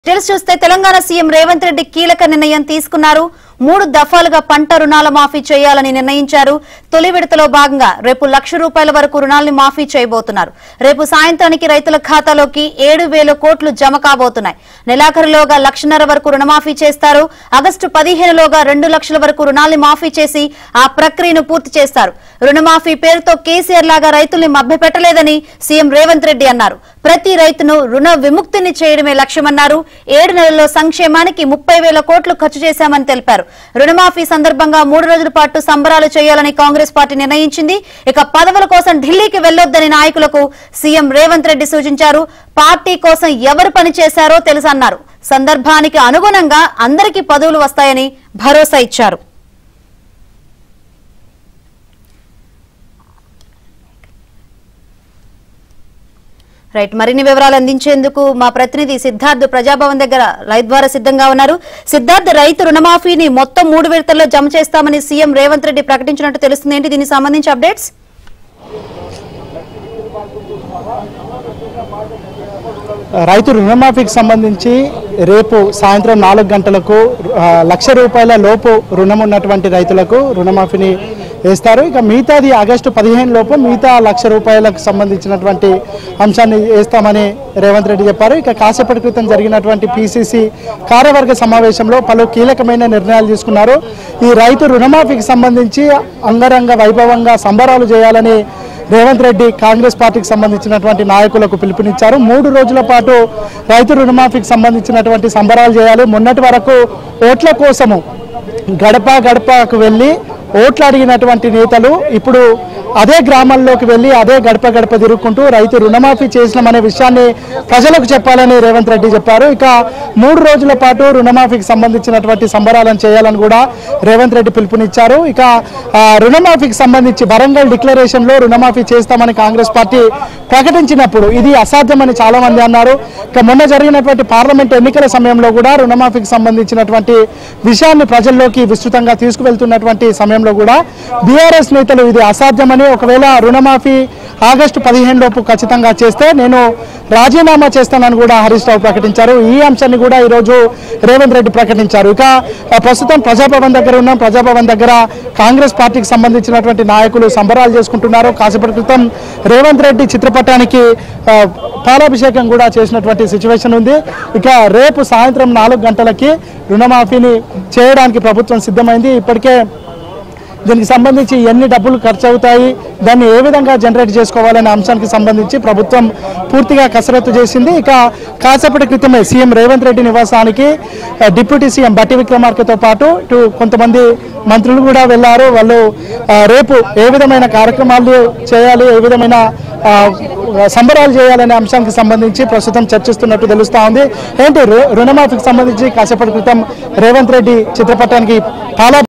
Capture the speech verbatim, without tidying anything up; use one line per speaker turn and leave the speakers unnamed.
Details చూస్తే Telangana CM Revanth Reddy కీలక నిర్ణయం తీసుకున్నారు. మూడు దఫాలుగా పంట రుణాల మాఫీ చేయాలని నిర్ణయించారు. తొలి విడతలో భాగంగా రేపు లక్ష రూపాయల వరకు రుణాల్ని మాఫీ చేయబోతున్నారు. రేపు సాయంత్రానికి రైతుల ఖాతాలోకి ఏడు వేల కోట్లు జమ కాబోతున్నాయి. నెలాఖరులోగా లక్షన్నర వరకు రుణమాఫీ చేస్తారు. ఆగస్టు పదిహేనులోగా రెండు లక్షల వరకు రుణాల్ని మాఫీ చేసి ఆ ప్రక్రియను పూర్తి చేస్తారు. రుణమాఫీ పేరుతో కేసీఆర్ లాగా రైతుల్ని మభ్యపెట్టలేదని సీఎం రేవంత్ రెడ్డి అన్నారు. ప్రతి రైతును రుణ విముక్తిని చేయడమే లక్ష్యమన్నారు. ఏడు నెలల్లో సంక్షేమానికి ముప్పై వేల కోట్లు ఖర్చు చేశామని తెలిపారు. రుణమాఫీ సందర్భంగా మూడు రోజుల పాటు సంబరాలు చేయాలని కాంగ్రెస్ పార్టీ నిర్ణయించింది. ఇక పదవుల కోసం ఢిల్లీకి వెళ్లొద్దని నాయకులకు సీఎం రేవంత్ రెడ్డి సూచించారు. పార్టీ కోసం ఎవరు పనిచేశారో తెలుసన్నారు. సందర్భానికి అనుగుణంగా అందరికీ పదవులు వస్తాయని భరోసా ఇచ్చారు. రైట్, మరిన్ని వివరాలు అందించేందుకు మా ప్రతినిధి సిద్ధార్థ్ ప్రజాభవన్ దగ్గర లైవ్ ద్వారా సిద్ధంగా ఉన్నారు. సిద్ధార్థ్, రైతు రుణమాఫీని మొత్తం మూడు విడతల్లో జమ చేస్తామని సీఎం రేవంత్ రెడ్డి ప్రకటించినట్టు తెలుస్తుంది. ఏంటి దీనికి సంబంధించి అప్డేట్స్?
రైతు రుణమాఫీకి సంబంధించి రేపు సాయంత్రం నాలుగు గంటలకు లక్ష రూపాయల లోపు రుణం ఉన్నటువంటి రైతులకు రుణమాఫీని వేస్తారు. ఇక మిగతాది ఆగస్టు పదిహేను లోపు మిగతా లక్ష రూపాయలకు సంబంధించినటువంటి అంశాన్ని వేస్తామని రేవంత్ రెడ్డి చెప్పారు. ఇక కాసేపటి క్రితం జరిగినటువంటి పీసీసీ కార్యవర్గ సమావేశంలో పలు కీలకమైన నిర్ణయాలు తీసుకున్నారు. ఈ రైతు రుణమాఫీకి సంబంధించి అంగరంగ వైభవంగా సంబరాలు చేయాలని రేవంత్ రెడ్డి కాంగ్రెస్ పార్టీకి సంబంధించినటువంటి నాయకులకు పిలుపునిచ్చారు. మూడు రోజుల పాటు రైతు రుణమాఫీకి సంబంధించినటువంటి సంబరాలు చేయాలి. మొన్నటి వరకు ఓట్ల కోసము గడప గడపకు వెళ్ళి ఓట్లు అడిగినటువంటి నేతలు ఇప్పుడు అదే గ్రామాల్లోకి వెళ్ళి అదే గడప గడప తిరుగుకుంటూ రైతు రుణమాఫీ చేసినామనే విషయాన్ని ప్రజలకు చెప్పాలని రేవంత్ రెడ్డి చెప్పారు. ఇక మూడు రోజుల పాటు రుణమాఫీకి సంబంధించినటువంటి సంబరాలను చేయాలని కూడా రేవంత్ రెడ్డి పిలుపునిచ్చారు. ఇక రుణమాఫీకి సంబంధించి వరంగల్ డిక్లరేషన్లో రుణమాఫీ చేస్తామని కాంగ్రెస్ పార్టీ ప్రకటించినప్పుడు ఇది అసాధ్యమని చాలా మంది అన్నారు. ఇక మొన్న జరిగినటువంటి పార్లమెంట్ ఎన్నికల సమయంలో కూడా రుణమాఫీకి సంబంధించినటువంటి విషయాన్ని ప్రజల్లోకి విస్తృతంగా తీసుకువెళ్తున్నటువంటి సమయంలో కూడా బీఆర్ఎస్ నేతలు ఇది అసాధ్యమని, ఒకవేళ రుణమాఫీ ఆగస్టు పదిహేను లోపు ఖచ్చితంగా చేస్తే నేను రాజీనామా చేస్తానని కూడా హరీష్ రావు ప్రకటించారు. ఈ అంశాన్ని కూడా ఈరోజు రేవంత్ రెడ్డి ప్రకటించారు. ఇక ప్రస్తుతం ప్రజాభవన్ దగ్గర ఉన్నాం. ప్రజాభవన్ దగ్గర కాంగ్రెస్ పార్టీకి సంబంధించినటువంటి నాయకులు సంబరాలు చేసుకుంటున్నారు. కాసేపటి క్రితం రేవంత్ రెడ్డి చిత్రపటానికి పాలాభిషేకం కూడా చేసినటువంటి సిచ్యువేషన్ ఉంది. ఇక రేపు సాయంత్రం నాలుగు గంటలకి రుణమాఫీని చేయడానికి ప్రభుత్వం సిద్ధమైంది. ఇప్పటికే దీనికి సంబంధించి ఎన్ని డబ్బులు ఖర్చు అవుతాయి, దాన్ని ఏ విధంగా జనరేట్ చేసుకోవాలనే అంశానికి సంబంధించి ప్రభుత్వం పూర్తిగా కసరత్తు చేసింది. ఇక కాసేపటి క్రితమే సీఎం రేవంత్ రెడ్డి నివాసానికి డిప్యూటీ సీఎం బట్టి విక్రమార్కతో పాటు ఇటు కొంతమంది మంత్రులు కూడా వెళ్లారు. వాళ్ళు రేపు ఏ విధమైన కార్యక్రమాలు చేయాలి, ఏ విధమైన సంబరాలు చేయాలనే అంశానికి సంబంధించి ప్రస్తుతం చర్చిస్తున్నట్టు తెలుస్తా ఉంది. ఏంటి రుణమాఫీకి సంబంధించి కాసేపటి క్రితం రేవంత్ రెడ్డి చిత్రపటానికి పాలా